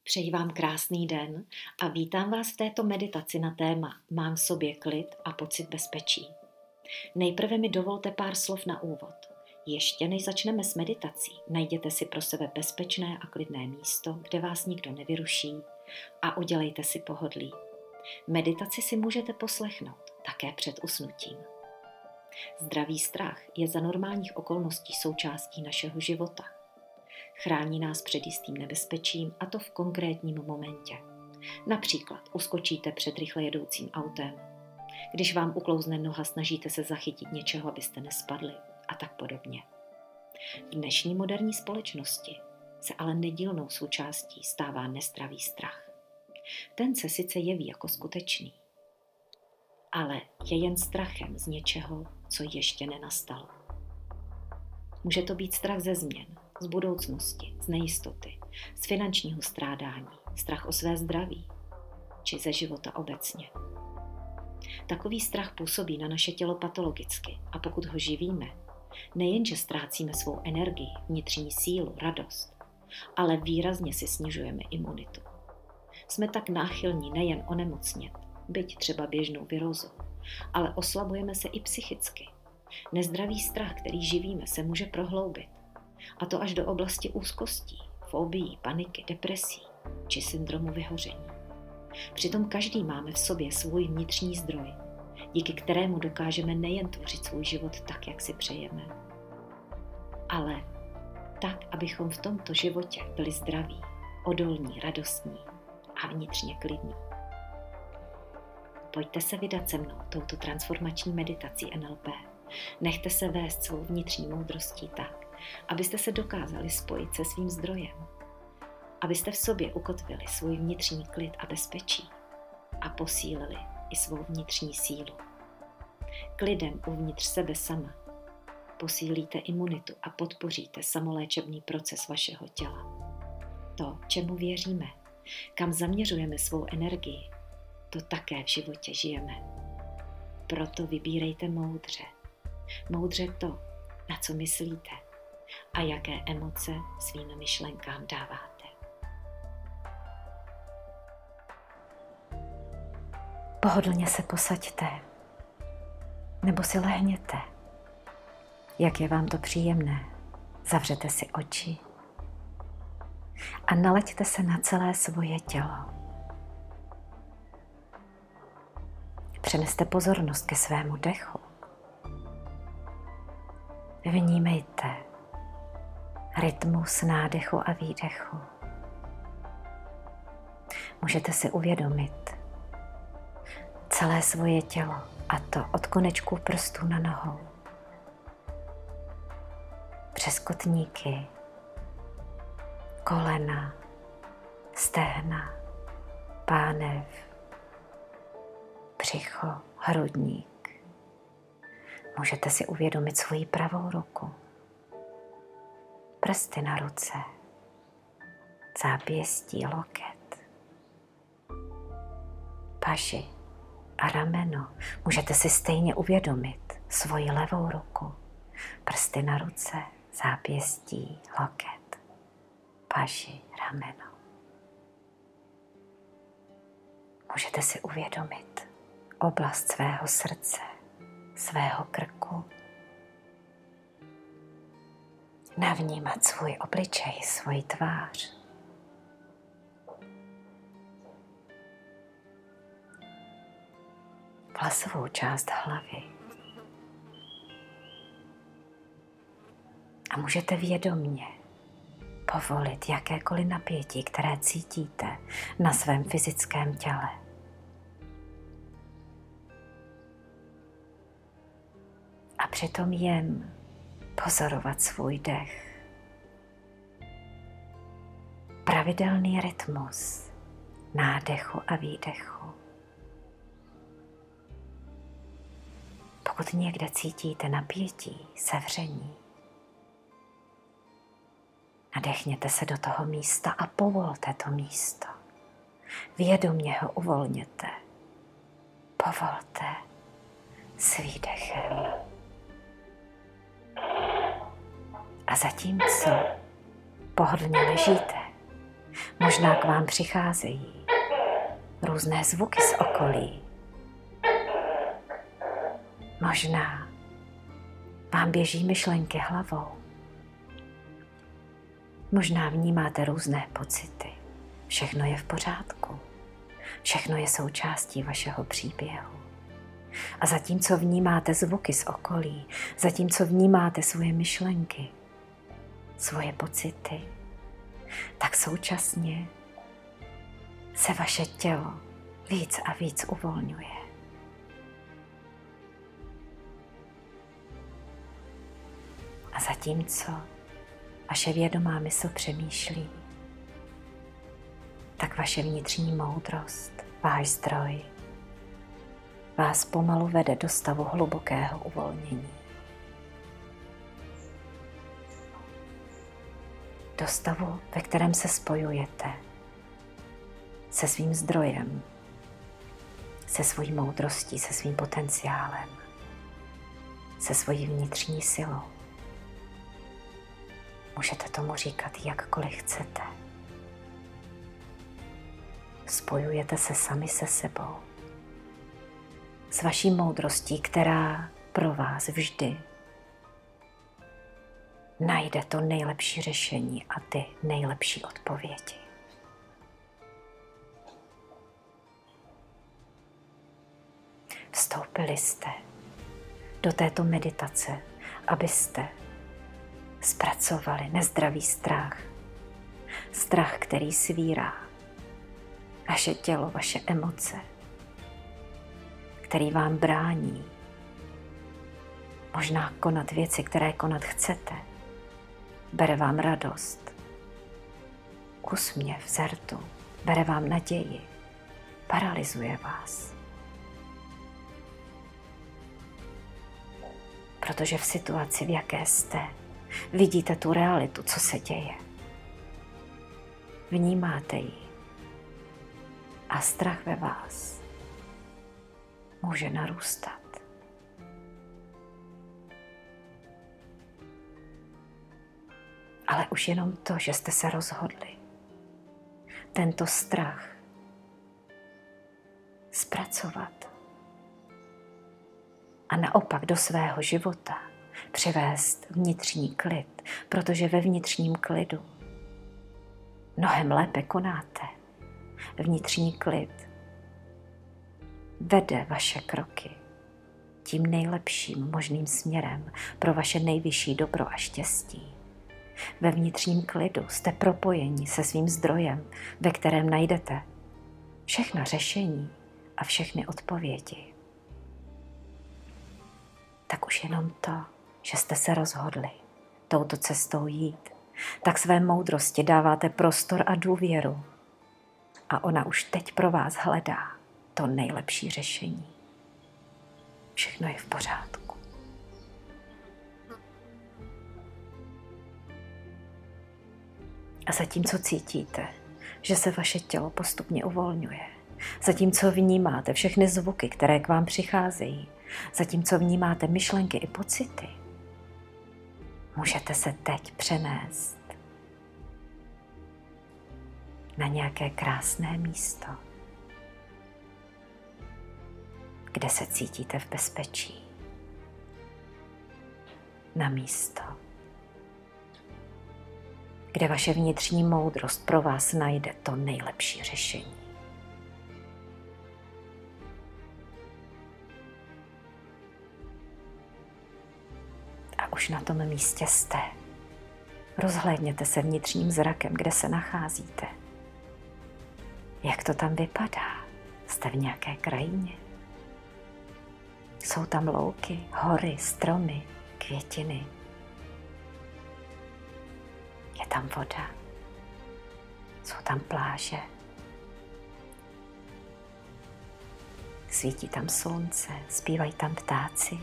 Přeji vám krásný den a vítám vás v této meditaci na téma Mám v sobě klid a pocit bezpečí. Nejprve mi dovolte pár slov na úvod. Ještě než začneme s meditací, najděte si pro sebe bezpečné a klidné místo, kde vás nikdo nevyruší a udělejte si pohodlí. Meditaci si můžete poslechnout také před usnutím. Zdravý strach je za normálních okolností součástí našeho života. Chrání nás před jistým nebezpečím, a to v konkrétním momentě. Například uskočíte před rychle jedoucím autem. Když vám uklouzne noha, snažíte se zachytit něčeho, abyste nespadli a tak podobně. V dnešní moderní společnosti se ale nedílnou součástí stává nezdravý strach. Ten se sice jeví jako skutečný, ale je jen strachem z něčeho, co ještě nenastalo. Může to být strach ze změn, z budoucnosti, z nejistoty, z finančního strádání, strach o své zdraví či ze života obecně. Takový strach působí na naše tělo patologicky a pokud ho živíme, nejenže ztrácíme svou energii, vnitřní sílu, radost, ale výrazně si snižujeme imunitu. Jsme tak náchylní nejen onemocnět, byť třeba běžnou virózou, ale oslabujeme se i psychicky. Nezdravý strach, který živíme, se může prohloubit, a to až do oblasti úzkostí, fobií, paniky, depresí či syndromu vyhoření. Přitom každý máme v sobě svůj vnitřní zdroj, díky kterému dokážeme nejen tvořit svůj život tak, jak si přejeme, ale tak, abychom v tomto životě byli zdraví, odolní, radostní a vnitřně klidní. Pojďte se vydat se mnou touto transformační meditací NLP. Nechte se vést svou vnitřní moudrostí tak, abyste se dokázali spojit se svým zdrojem, abyste v sobě ukotvili svůj vnitřní klid a bezpečí a posílili i svou vnitřní sílu. Klidem uvnitř sebe sama posílíte imunitu a podpoříte samoléčebný proces vašeho těla. To, čemu věříme, kam zaměřujeme svou energii, to také v životě žijeme. Proto vybírejte moudře. Moudře to, na co myslíte a jaké emoce svým myšlenkám dáváte. Pohodlně se posaďte nebo si lehněte. Jak je vám to příjemné, zavřete si oči a nalaďte se na celé svoje tělo. Přeneste pozornost ke svému dechu. Vnímejte rytmus nádechu a výdechu. Můžete si uvědomit celé svoje tělo, a to od konečků prstů na nohou, přes kotníky, kolena, stehna, pánev, břicho, hrudník. Můžete si uvědomit svoji pravou ruku, prsty na ruce, zápěstí, loket, paži a rameno. Můžete si stejně uvědomit svoji levou ruku, prsty na ruce, zápěstí, loket, paži, rameno. Můžete si uvědomit oblast svého srdce, svého krku. Navnímat svůj obličej, svoji tvář. Vlasovou část hlavy. A můžete vědomně povolit jakékoliv napětí, které cítíte na svém fyzickém těle. A přitom jen pozorovat svůj dech. Pravidelný rytmus nádechu a výdechu. Pokud někde cítíte napětí, sevření, nadechněte se do toho místa a povolte to místo. Vědomě ho uvolněte. Povolte s výdechem. A zatímco pohodlně ležíte, Možná k vám přicházejí různé zvuky z okolí. Možná vám běží myšlenky hlavou. Možná vnímáte různé pocity. Všechno je v pořádku. Všechno je součástí vašeho příběhu. A zatímco vnímáte zvuky z okolí, zatímco vnímáte svoje myšlenky, svoje pocity, tak současně se vaše tělo víc a víc uvolňuje. A zatímco vaše vědomá mysl přemýšlí, tak vaše vnitřní moudrost, váš zdroj, vás pomalu vede do stavu hlubokého uvolnění. Do stavu, ve kterém se spojujete se svým zdrojem, se svojí moudrostí, se svým potenciálem, se svojí vnitřní silou. Můžete tomu říkat jakkoliv chcete. Spojujete se sami se sebou. S vaší moudrostí, která pro vás vždy najde to nejlepší řešení a ty nejlepší odpovědi. Vstoupili jste do této meditace, abyste zpracovali nezdravý strach. Strach, který svírá vaše tělo, vaše emoce, který vám brání možná konat věci, které konat chcete. Bere vám radost, úsměv, zrtu, bere vám naději, paralyzuje vás. Protože v situaci, v jaké jste, vidíte tu realitu, co se děje. Vnímáte ji a strach ve vás může narůstat. Ale už jenom to, že jste se rozhodli tento strach zpracovat a naopak do svého života přivést vnitřní klid, protože ve vnitřním klidu mnohem lépe konáte. Vnitřní klid vede vaše kroky tím nejlepším možným směrem pro vaše nejvyšší dobro a štěstí. Ve vnitřním klidu jste propojeni se svým zdrojem, ve kterém najdete všechna řešení a všechny odpovědi. Tak už jenom to, že jste se rozhodli touto cestou jít, tak své moudrosti dáváte prostor a důvěru. A ona už teď pro vás hledá to nejlepší řešení. Všechno je v pořádku. A zatímco cítíte, že se vaše tělo postupně uvolňuje, zatímco vnímáte všechny zvuky, které k vám přicházejí, zatímco vnímáte myšlenky i pocity, můžete se teď přenést na nějaké krásné místo, kde se cítíte v bezpečí. Na místo, kde vaše vnitřní moudrost pro vás najde to nejlepší řešení. A už na tom místě jste. Rozhlédněte se vnitřním zrakem, kde se nacházíte. Jak to tam vypadá? Jste v nějaké krajině? Jsou tam louky, hory, stromy, květiny. Je tam voda. Jsou tam pláže. Svítí tam slunce, zpívají tam ptáci.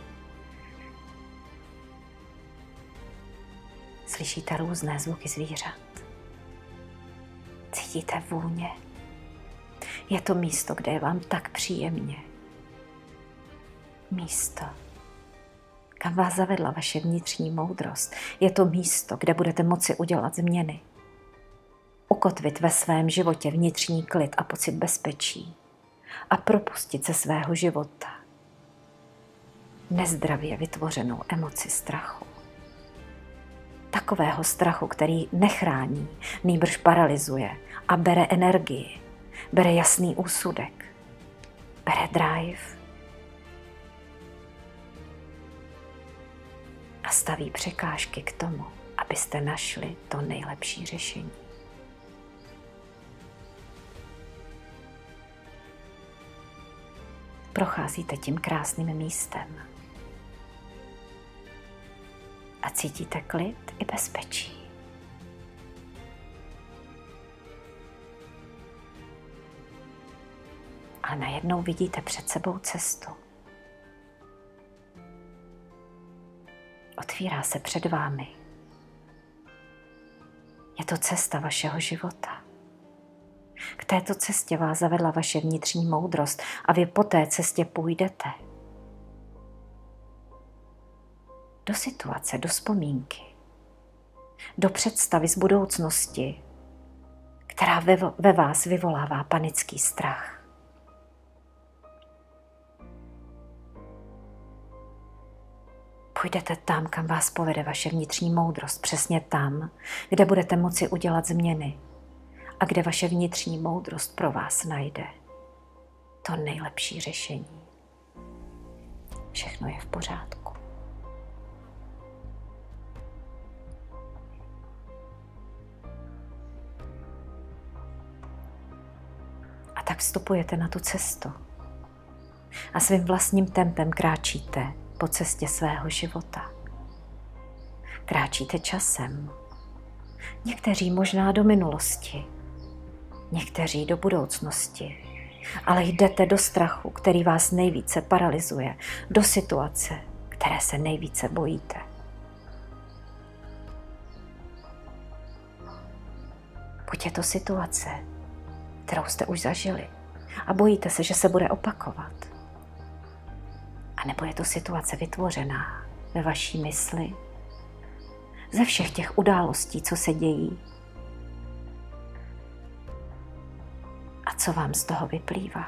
Slyšíte různé zvuky zvířat. Cítíte vůně. Je to místo, kde je vám tak příjemně. Místo, kam vás zavedla vaše vnitřní moudrost. Je to místo, kde budete moci udělat změny. ukotvit ve svém životě vnitřní klid a pocit bezpečí a propustit ze svého života nezdravě vytvořenou emoci strachu. Takového strachu, který nechrání, nýbrž paralyzuje a bere energii, bere jasný úsudek, bere drive a staví překážky k tomu, abyste našli to nejlepší řešení. Procházíte tím krásným místem a cítíte klid i bezpečí. A najednou vidíte před sebou cestu. Otvírá se před vámi. Je to cesta vašeho života. K této cestě vás zavedla vaše vnitřní moudrost a vy po té cestě půjdete. Do situace, do vzpomínky, do představy z budoucnosti, která ve vás vyvolává panický strach. Půjdete tam, kam vás povede vaše vnitřní moudrost, přesně tam, kde budete moci udělat změny a kde vaše vnitřní moudrost pro vás najde to nejlepší řešení. Všechno je v pořádku. A tak vstupujete na tu cestu a svým vlastním tempem kráčíte po cestě svého života. Kráčíte časem. Někteří možná do minulosti, někteří do budoucnosti, ale jdete do strachu, který vás nejvíce paralyzuje, do situace, které se nejvíce bojíte. Buď je to situace, kterou jste už zažili a bojíte se, že se bude opakovat. A nebo je to situace vytvořená ve vaší mysli ze všech těch událostí, co se dějí a co vám z toho vyplývá.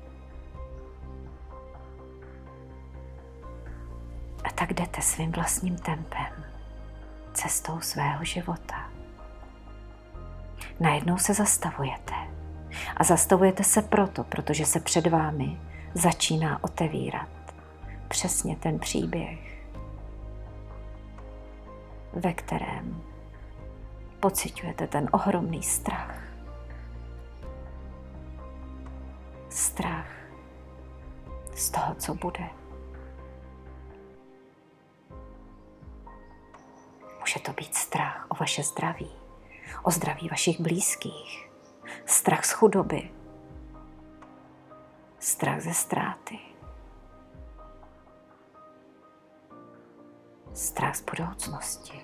A tak jdete svým vlastním tempem, cestou svého života. Najednou se zastavujete. A zastavujete se protože se před vámi začíná otevírat přesně ten příběh, ve kterém pociťujete ten ohromný strach. Strach z toho, co bude. Může to být strach o vaše zdraví, o zdraví vašich blízkých, strach z chudoby, strach ze ztráty, strach z budoucnosti.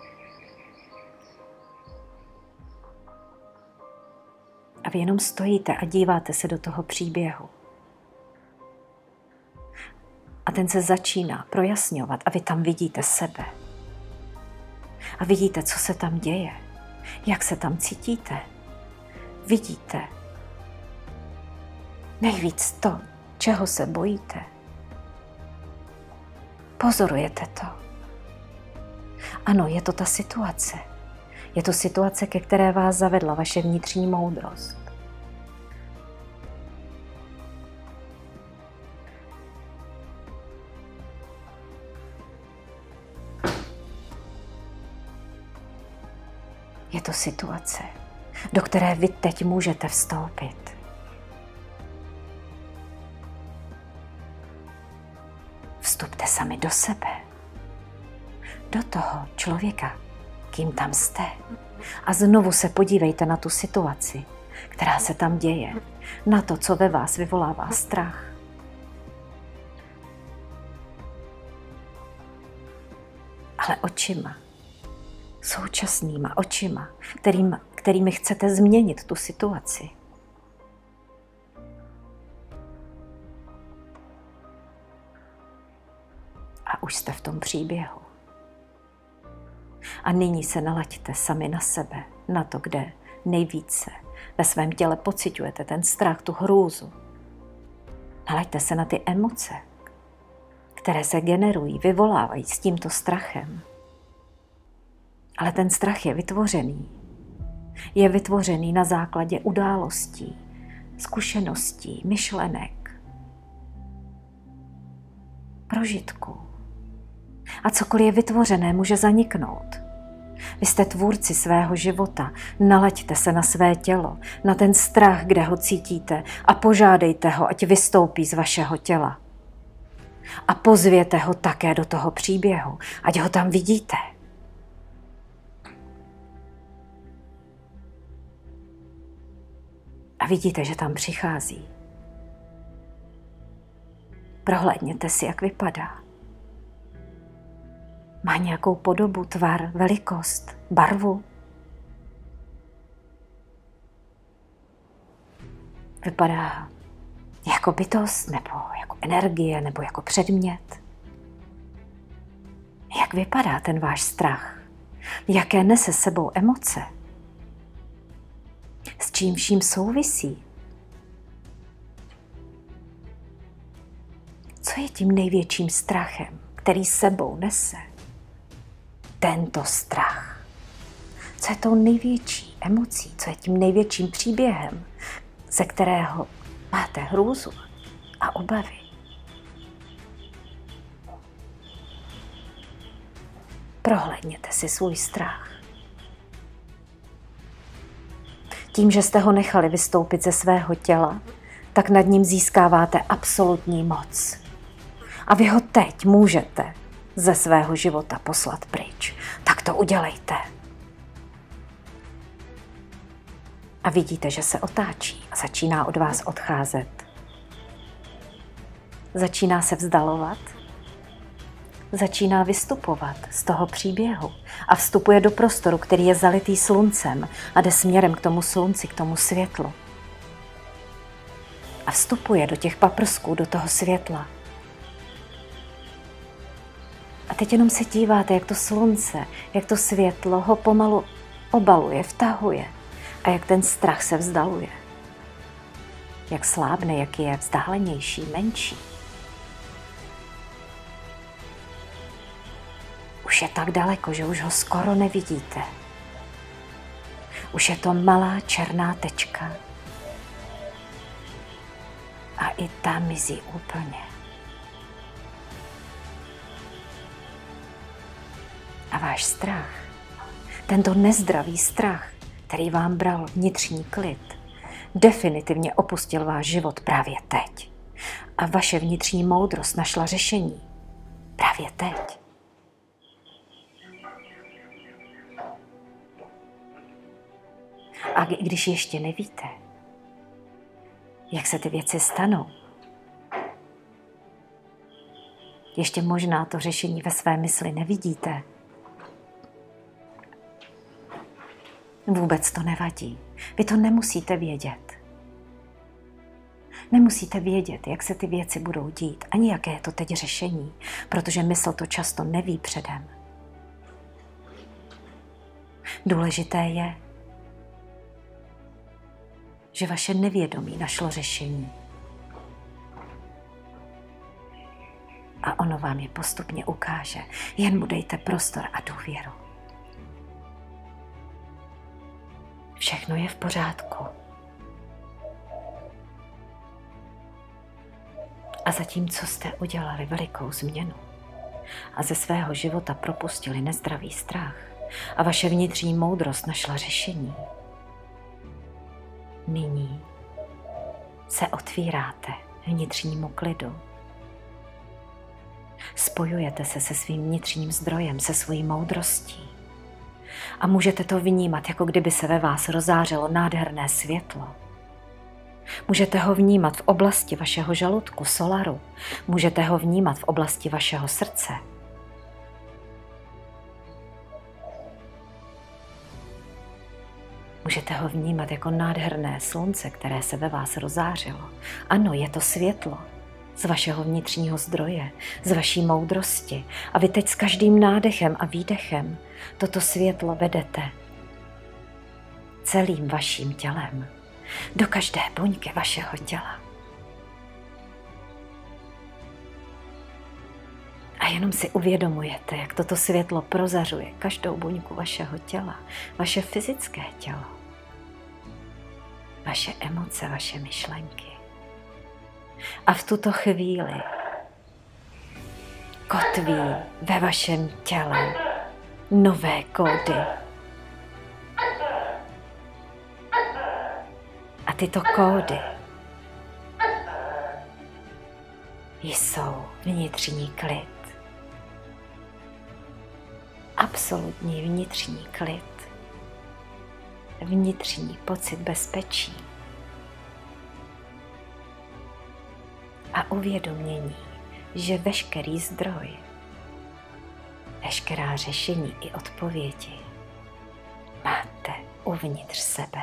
A vy jenom stojíte a díváte se do toho příběhu. A ten se začíná projasňovat a vy tam vidíte sebe. A vidíte, co se tam děje, jak se tam cítíte. Vidíte nejvíc to, čeho se bojíte. Pozorujete to. Ano, je to ta situace. Je to situace, ke které vás zavedla vaše vnitřní moudrost. Je to situace, do které vy teď můžete vstoupit. Vstupte sami do sebe, do toho člověka, kým tam jste. A znovu se podívejte na tu situaci, která se tam děje, na to, co ve vás vyvolává strach. Ale očima, současnýma očima, kterými chcete změnit tu situaci. A už jste v tom příběhu. A nyní se nalaďte sami na sebe, na to, kde nejvíce ve svém těle pociťujete ten strach, tu hrůzu, nalaďte se na ty emoce, které se generují, vyvolávají s tímto strachem. Ale ten strach je vytvořený. Je vytvořený na základě událostí, zkušeností, myšlenek, prožitků. A cokoliv je vytvořené, může zaniknout. Vy jste tvůrci svého života. Nalaďte se na své tělo, na ten strach, kde ho cítíte, a požádejte ho, ať vystoupí z vašeho těla. A pozvěte ho také do toho příběhu, ať ho tam vidíte. A vidíte, že tam přichází. Prohlédněte si, jak vypadá. Má nějakou podobu, tvar, velikost, barvu? Vypadá jako bytost, nebo jako energie, nebo jako předmět? Jak vypadá ten váš strach? Jaké nese sebou emoce? S čím vším souvisí? Co je tím největším strachem, který sebou nese tento strach? Co je tou největší emocí? Co je tím největším příběhem, ze kterého máte hrůzu a obavy? Prohlédněte si svůj strach. Tím, že jste ho nechali vystoupit ze svého těla, tak nad ním získáváte absolutní moc. A vy ho teď můžete ze svého života poslat pryč. Tak to udělejte. A vidíte, že se otáčí a začíná od vás odcházet. Začíná se vzdalovat. Začíná vystupovat z toho příběhu a vstupuje do prostoru, který je zalitý sluncem a jde směrem k tomu slunci, k tomu světlu. A vstupuje do těch paprsků, do toho světla. A teď jenom se díváte, jak to slunce, jak to světlo ho pomalu obaluje, vtahuje a jak ten strach se vzdaluje. Jak slábne, jak je vzdálenější, menší. Už je tak daleko, že už ho skoro nevidíte. Už je to malá černá tečka. A i ta mizí úplně. A váš strach, tento nezdravý strach, který vám bral vnitřní klid, definitivně opustil váš život právě teď. A vaše vnitřní moudrost našla řešení právě teď. A když ještě nevíte, jak se ty věci stanou, ještě možná to řešení ve své mysli nevidíte, vůbec to nevadí. Vy to nemusíte vědět. Nemusíte vědět, jak se ty věci budou dít, ani jaké je to teď řešení, protože mysl to často neví předem. Důležité je, že vaše nevědomí našlo řešení. A ono vám je postupně ukáže. Jen mu dejte prostor a důvěru. Všechno je v pořádku. A zatímco jste udělali velikou změnu a ze svého života propustili nezdravý strach a vaše vnitřní moudrost našla řešení, nyní se otvíráte vnitřnímu klidu. Spojujete se se svým vnitřním zdrojem, se svojí moudrostí. A můžete to vnímat, jako kdyby se ve vás rozářilo nádherné světlo. Můžete ho vnímat v oblasti vašeho žaludku, solaru. Můžete ho vnímat v oblasti vašeho srdce. Můžete ho vnímat jako nádherné slunce, které se ve vás rozářilo. Ano, je to světlo z vašeho vnitřního zdroje, z vaší moudrosti. A vy teď s každým nádechem a výdechem toto světlo vedete celým vaším tělem, do každé buňky vašeho těla. A jenom si uvědomujete, jak toto světlo prozařuje každou buňku vašeho těla, vaše fyzické tělo, vaše emoce, vaše myšlenky. A v tuto chvíli kotví ve vašem těle nové kódy. A tyto kódy jsou vnitřní klid. Absolutní vnitřní klid. Vnitřní pocit bezpečí. A uvědomění, že veškerý zdroj, veškerá řešení i odpovědi máte uvnitř sebe.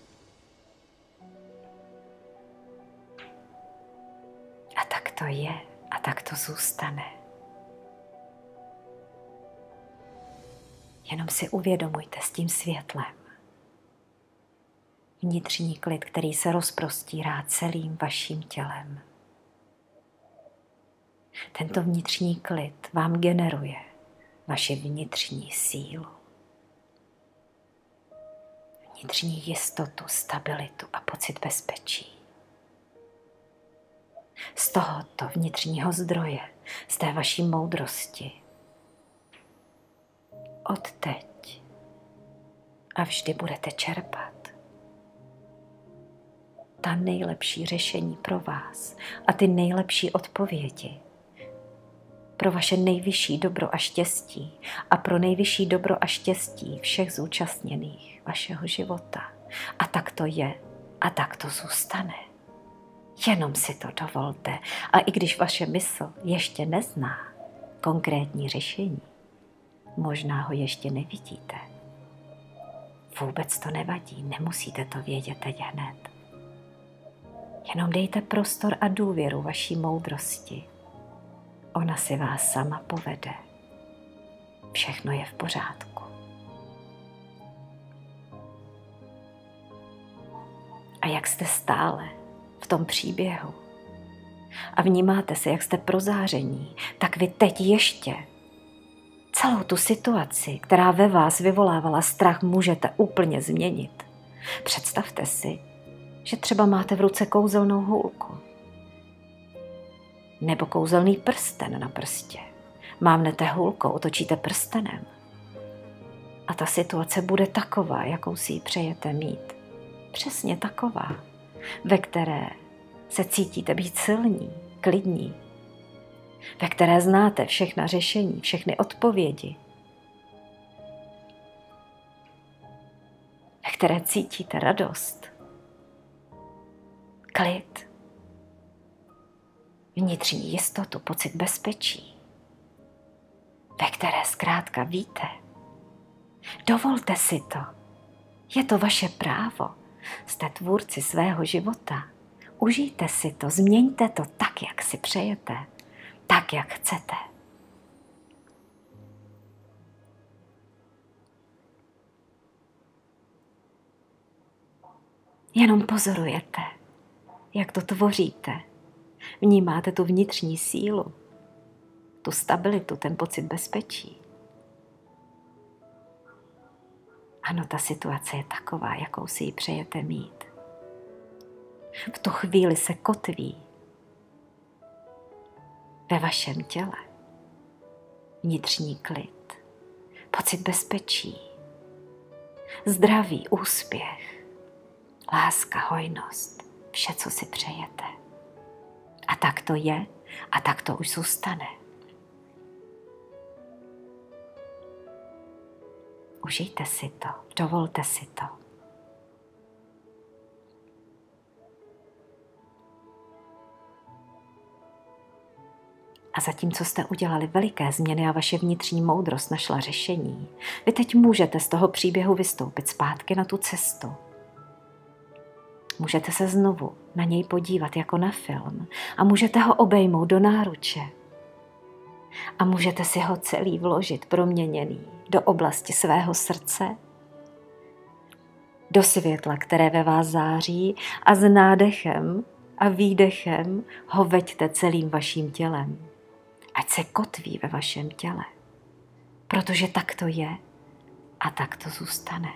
A tak to je a tak to zůstane. Jenom si uvědomujte s tím světlem vnitřní klid, který se rozprostírá celým vaším tělem. Tento vnitřní klid vám generuje vaši vnitřní sílu, vnitřní jistotu, stabilitu a pocit bezpečí. Z tohoto vnitřního zdroje, z té vaší moudrosti, odteď a vždy budete čerpat ta nejlepší řešení pro vás a ty nejlepší odpovědi pro vaše nejvyšší dobro a štěstí a pro nejvyšší dobro a štěstí všech zúčastněných vašeho života. A tak to je a tak to zůstane. Jenom si to dovolte. A i když vaše mysl ještě nezná konkrétní řešení, možná ho ještě nevidíte. Vůbec to nevadí, nemusíte to vědět teď hned. Jenom dejte prostor a důvěru vaší moudrosti. Ona si vás sama povede. Všechno je v pořádku. A jak jste stále v tom příběhu a vnímáte se, jak jste prozáření, tak vy teď ještě celou tu situaci, která ve vás vyvolávala strach, můžete úplně změnit. Představte si, že třeba máte v ruce kouzelnou hůlku nebo kouzelný prsten na prstě. Mávnete hůlkou, otočíte prstenem a ta situace bude taková, jakou si ji přejete mít. Přesně taková, ve které se cítíte být silní, klidní, ve které znáte všechna řešení, všechny odpovědi, ve které cítíte radost, klid, vnitřní jistotu, pocit bezpečí, ve které zkrátka víte. Dovolte si to. Je to vaše právo. Jste tvůrci svého života. Užijte si to, změňte to tak, jak si přejete, tak, jak chcete. Jenom pozorujete, jak to tvoříte. Vnímáte tu vnitřní sílu, tu stabilitu, ten pocit bezpečí. Ano, ta situace je taková, jakou si ji přejete mít. V tu chvíli se kotví ve vašem těle vnitřní klid, pocit bezpečí, zdraví, úspěch, láska, hojnost, vše, co si přejete. A tak to je a tak to už zůstane. Užijte si to, dovolte si to. A zatímco jste udělali veliké změny a vaše vnitřní moudrost našla řešení, vy teď můžete z toho příběhu vystoupit zpátky na tu cestu. Můžete se znovu na něj podívat jako na film a můžete ho obejmout do náruče. A můžete si ho celý vložit proměněný do oblasti svého srdce do světla, které ve vás září, a s nádechem a výdechem ho veďte celým vaším tělem. Ať se kotví ve vašem těle, protože tak to je a tak to zůstane.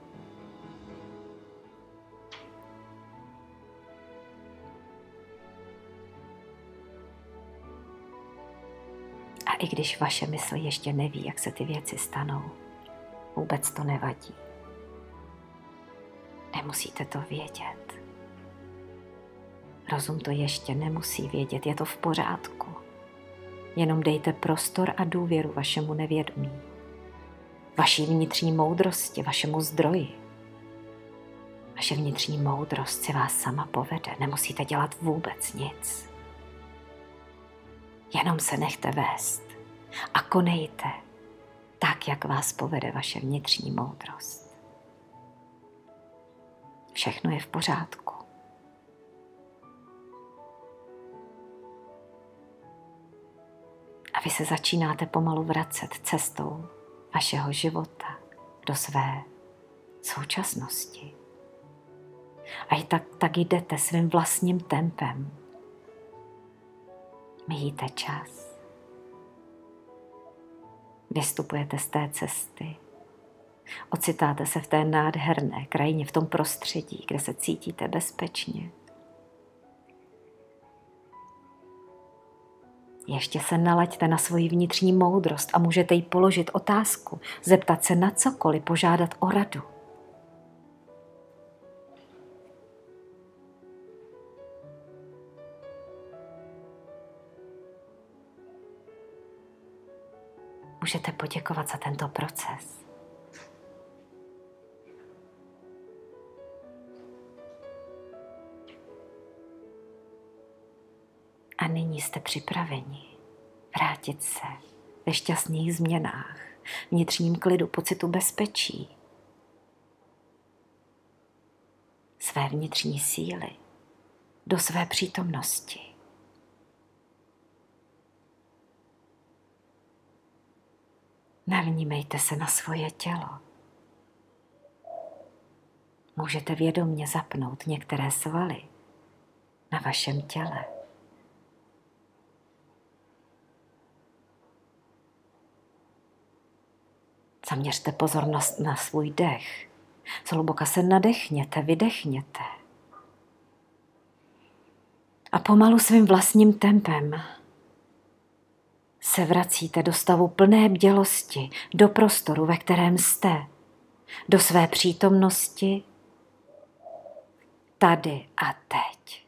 A i když vaše mysl ještě neví, jak se ty věci stanou, vůbec to nevadí. Nemusíte to vědět. Rozum to ještě nemusí vědět, je to v pořádku. Jenom dejte prostor a důvěru vašemu nevědomí, vaší vnitřní moudrosti, vašemu zdroji. Vaše vnitřní moudrost si vás sama povede, nemusíte dělat vůbec nic. Jenom se nechte vést a konejte tak, jak vás povede vaše vnitřní moudrost. Všechno je v pořádku. A vy se začínáte pomalu vracet cestou vašeho života do své současnosti. A i tak jdete svým vlastním tempem. Míjíte čas. Vystupujete z té cesty. Ocitáte se v té nádherné krajině, v tom prostředí, kde se cítíte bezpečně. Ještě se nalaďte na svoji vnitřní moudrost a můžete jí položit otázku, zeptat se na cokoliv, požádat o radu. Můžete poděkovat za tento proces. A nyní jste připraveni vrátit se ve šťastných změnách, vnitřním klidu, pocitu bezpečí, své vnitřní síly, do své přítomnosti. Navnímejte se na svoje tělo. Můžete vědomně zapnout některé svaly na vašem těle. Zaměřte pozornost na svůj dech. Zhluboka se nadechněte, vydechněte. A pomalu svým vlastním tempem se vracíte do stavu plné bdělosti, do prostoru, ve kterém jste, do své přítomnosti, tady a teď.